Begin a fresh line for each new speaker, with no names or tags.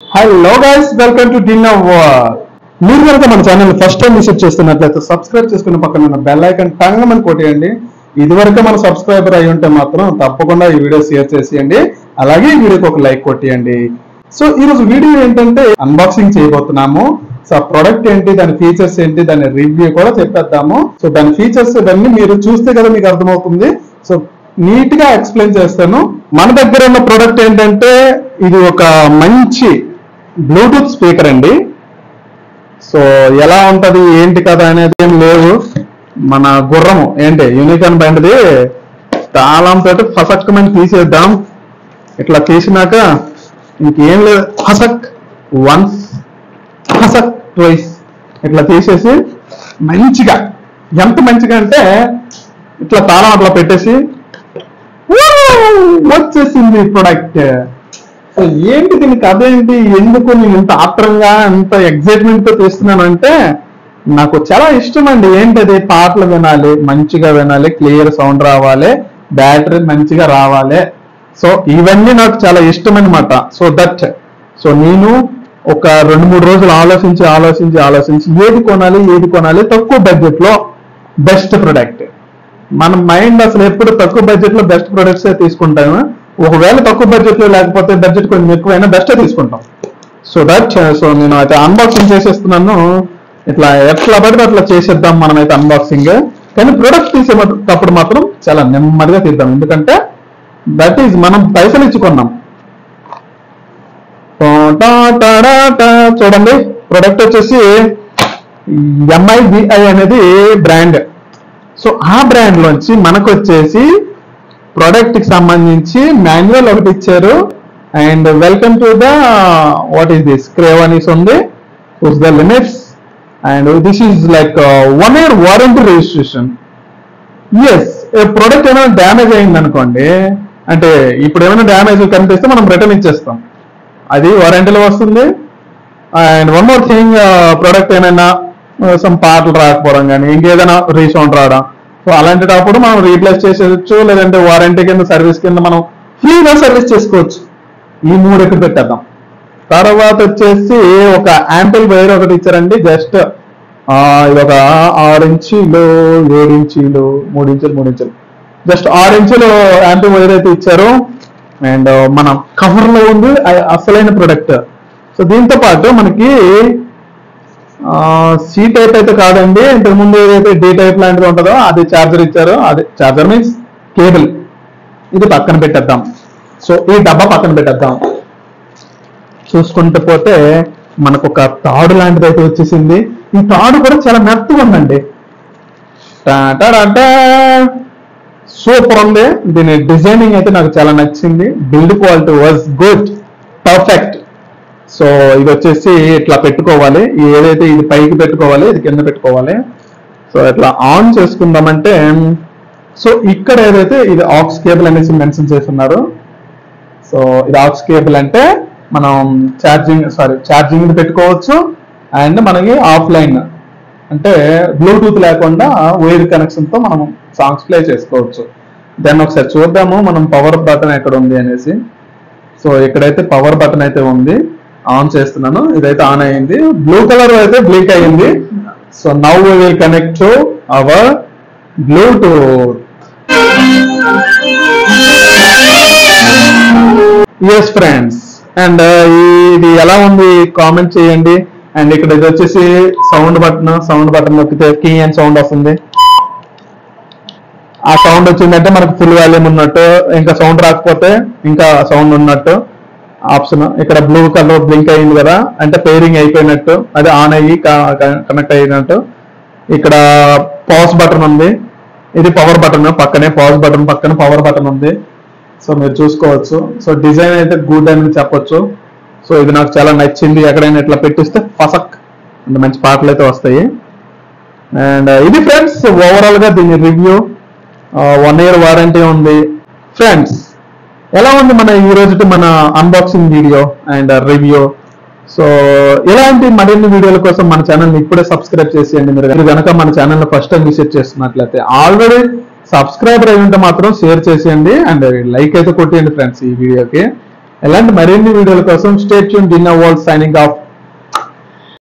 Hello guys, welcome to dinner world. మీరు కనుక మన ఛానల్ ఫస్ట్ టైం విజిట్ చేస్తున్నట్లయితే సబ్స్క్రైబ్ చేసుకున్న పక్కన ఉన్న బెల్ ఐకాన్ టంగమని కొట్టేయండి. ఇదివరకు మన సబ్స్క్రైబర్ అయి ఉంటే మాత్రం తప్పకుండా ఈ వీడియో షేర్ చేసేయండి. అలాగే ఈ వీడియోకి ఒక లైక్ కొట్టేయండి. సో ఈ రోజు వీడియో ఏంటంటే అన్బాక్సింగ్ చేయబోతున్నాము. సో ఆ ప్రొడక్ట్ ఏంటి, దాని ఫీచర్స్ ఏంటి, దాని రివ్యూ కూడా చెప్పేద్దాము. సో దాని ఫీచర్స్ ఇవన్నీ మీరు చూస్తే కదా మీకు అర్థమవుతుంది. సో నీట్ గా ఎక్స్ప్లెయిన్ చేస్తాను. మన దగ్గర ఉన్న ప్రొడక్ట్ ఏంటంటే ఇది ఒక మంచి బ్లూటూత్ స్పీకర్ అండి. సో ఎలా ఉంటది ఏంటి కదా అనేది ఏం లేదు. మన గుర్రము ఏంటి యూనికాన్ బ్యాండ్ది తాళంతో ఫసక్కమని తీసేద్దాం. ఇట్లా తీసినాక ఇంకేం లేదు, ఫసక్ వన్స్ ఫసక్ ట్వైస్ ఇట్లా తీసేసి మంచిగా, ఎంత మంచిగా అంటే ఇట్లా తాళం అట్లా పెట్టేసి వచ్చేసింది ప్రొడక్ట్. సో ఏంటి దీని కథ ఏంటి, ఎందుకు నేను ఇంత ఆత్రంగా ఇంత ఎగ్జైట్మెంట్ తో తీస్తున్నాను అంటే నాకు చాలా ఇష్టం అండి. ఏంటది, పాటలు వినాలి, మంచిగా వినాలి, క్లియర్ సౌండ్ రావాలి, బ్యాటరీ మంచిగా రావాలి. సో ఇవన్నీ నాకు చాలా ఇష్టం అనమాట. సో నేను ఒక 2-3 రోజులు ఆలోచించి ఏది కొనాలి తక్కువ బడ్జెట్ లో బెస్ట్ ప్రొడక్ట్. మన మైండ్ అసలు ఎప్పుడు తక్కువ బడ్జెట్ లో బెస్ట్ ప్రొడక్ట్స్ తీసుకుంటాము. ఒకవేళ తక్కువ బడ్జెట్ లో లేకపోతే బడ్జెట్ కొంచెం ఎక్కువైనా బెస్ట్ తీసుకుంటాం. సో నేను అయితే అన్బాక్సింగ్ చేసేస్తున్నాను. ఇట్లా ఎట్లా పడితే అట్లా చేసేద్దాం మనమైతే అన్బాక్సింగ్. కానీ ప్రొడక్ట్ తీసేటప్పుడు మాత్రం చాలా నెమ్మదిగా తీద్దాం, ఎందుకంటే దట్ ఈజ్ మనం పైసలు ఇచ్చుకున్నాం. చూడండి, ప్రొడక్ట్ వచ్చేసి MIVI అనేది బ్రాండ్. సో ఆ బ్రాండ్ లోంచి మనకు వచ్చేసి ప్రోడక్ట్ కి సంబంధించి మాన్యువల్ ఒకటి ఇచ్చారు. And welcome to the what is this crave అనేసి ఉంది, push the limits. And this is like 1 year warranty registration. Yes, product ఏమైనా డ్యామేజ్ అయింది అనుకోండి, అంటే ఇప్పుడు ఏమైనా డ్యామేజ్ కనిపిస్తే మనం రిటర్న్ ఇచ్చేస్తాం, అది వారంటీలో వస్తుంది. And one more thing, product ఏమైనా సమ్ పాటలు రాకపోవడం కానీ ఇంకేదైనా రీసౌండ్ రావడం, సో అలాంటప్పుడు మనం రీప్లేస్ చేసేయచ్చు, లేదంటే వారంటీ కింద సర్వీస్ కింద మనం ఫ్రీగా సర్వీస్ చేసుకోవచ్చు. ఈ 3 ఎక్కడ పెట్టేద్దాం. తర్వాత వచ్చేసి ఒక యాంపిల్ వైర్ ఒకటి ఇచ్చారండి. జస్ట్ ఇది ఒక 6 ఇంచీలు 7 ఇంచీలు 3 ఇంచులు జస్ట్ 6 ఇంచులు యాంపిల్ వైర్ అయితే ఇచ్చారు. అండ్ మన కవర్ లో ఉంది అసలైన ప్రొడక్ట్. సో దీంతో పాటు మనకి సి టైప్ అయితే కాదండి, ఇంతకుముందు ఏదైతే డి టైప్ లాంటిది ఉంటుందో అది చార్జర్ ఇచ్చారు. అది చార్జర్ మీన్స్ కేబుల్. ఇది పక్కన పెట్టేద్దాం. సో ఈ డబ్బా పక్కన పెట్టేద్దాం. చూసుకుంటూ పోతే మనకు ఒక తాడు లాంటిది అయితే వచ్చేసింది. ఈ తాడు కూడా చాలా మెత్తగా ఉందండి, సూపర్ ఉంది. దీని డిజైనింగ్ అయితే నాకు చాలా నచ్చింది. Build quality was good, perfect. So ఇది వచ్చేసి ఇట్లా పెట్టుకోవాలి, ఏదైతే ఇది పైకి పెట్టుకోవాలి, ఇది కింద పెట్టుకోవాలి. సో ఇట్లా ఆన్ చేసుకుందామంటే, సో ఇక్కడ ఏదైతే ఇది ఆక్స్ కేబుల్ అనేసి మెన్షన్ చేస్తున్నారు. సో ఇది ఆక్స్ కేబుల్ అంటే మనం ఛార్జింగ్ పెట్టుకోవచ్చు. అండ్ మనకి ఆఫ్లైన్ అంటే బ్లూటూత్ లేకుండా వైర్ కనెక్షన్ తో మనం సాంగ్స్ ప్లే చేసుకోవచ్చు. దాన్ని ఒకసారి చూద్దాము మనం పవర్ బటన్ ఎక్కడ ఉంది అనేసి. సో ఇక్కడైతే పవర్ బటన్ అయితే ఉంది, ఆన్ చేస్తున్నాను. ఇదైతే ఆన్ అయింది, బ్లూ కలర్ అయితే బ్లింక్ అయింది. So now we will connect to our Bluetooth. Yes friends, and ఇది ఎలా ఉంది కామెంట్ చేయండి. అండ్ ఇక్కడ ఇది వచ్చేసి సౌండ్ బటన్ నొక్కితే కీ అండ్ సౌండ్ వస్తుంది. ఆ సౌండ్ వచ్చిందంటే మనకు ఫుల్ వాల్యూమ్ ఉన్నట్టు, ఇంకా సౌండ్ రాకపోతే ఇంకా సౌండ్ ఉన్నట్టు ఆప్షన్. ఇక్కడ బ్లూ కలర్ బ్లింక్ అయింది కదా, అంటే పేరింగ్ అయిపోయినట్టు, అది ఆన్ అయ్యి కనెక్ట్ అయినట్టు. ఇక్కడ పాజ్ బటన్ ఉంది, ఇది పవర్ బటన్. పక్కనే పాజ్ బటన్ పక్కన పవర్ బటన్ ఉంది. సో మీరు చూసుకోవచ్చు. సో డిజైన్ అయితే గుడ్ అని చెప్పొచ్చు. సో ఇది నాకు చాలా నచ్చింది. ఎక్కడైనా ఇట్లా పెట్టిస్తే ఫసక్ అంటే మంచి పాటలు అయితే వస్తాయి. అండ్ ఇది ఫ్రెండ్స్ ఓవరాల్ గా దీని రివ్యూ. 1 year వారంటీ ఉంది. ఫ్రెండ్స్, ఎలా ఉంది ఈ రోజు మన unboxing video and review. So ఇలాంటి మరిన్ని వీడియోల కోసం మన ఛానల్ ని ఇప్పుడే సబ్స్క్రైబ్ చేసేయండి. మీరు కనుక మన ఛానల్ లో ఫస్ట్ టైం విజిట్ చేస్తున్నట్లయితే ఆల్రెడీ సబ్స్క్రైబర్ అయి ఉంటే మాత్రం షేర్ చేసేయండి అండ్ లైక్ అయితే కొట్టేయండి ఫ్రెండ్స్ ఈ వీడియోకి. ఇలాంటి మరిన్ని వీడియోల కోసం stay tune. Dinner world signing of.